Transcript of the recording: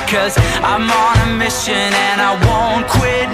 'cause I'm on a mission and I won't quit